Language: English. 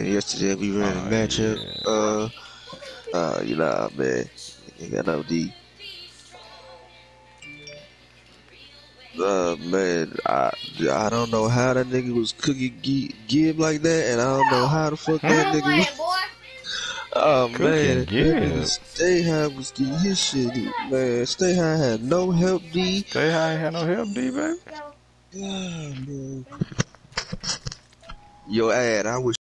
man. Yesterday we ran a Oh matchup. yeah. You know, man. Ain't got no D. Man, I don't know how that nigga was cooking Gib like that, and I don't know how the fuck that nigga was. Oh Cooking man, that nigga Gib. Stay High was getting his shit. Man, Stay High had no help D. Stay high ain't had no help, D baby. Yeah, man. Yo, ad, I wish.